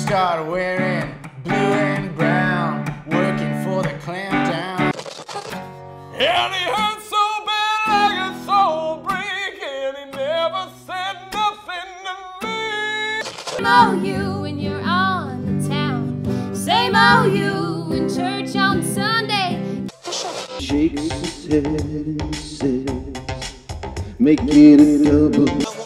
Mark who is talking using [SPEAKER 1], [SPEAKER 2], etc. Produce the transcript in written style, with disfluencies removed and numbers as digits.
[SPEAKER 1] started wearing blue and brown, working for the clampdown. And he hurt so bad like a soul break, and he never said nothing to me.
[SPEAKER 2] Same old you when you're on the town, same old you in church on Sunday.
[SPEAKER 3] Shakes his head and says, make it a double.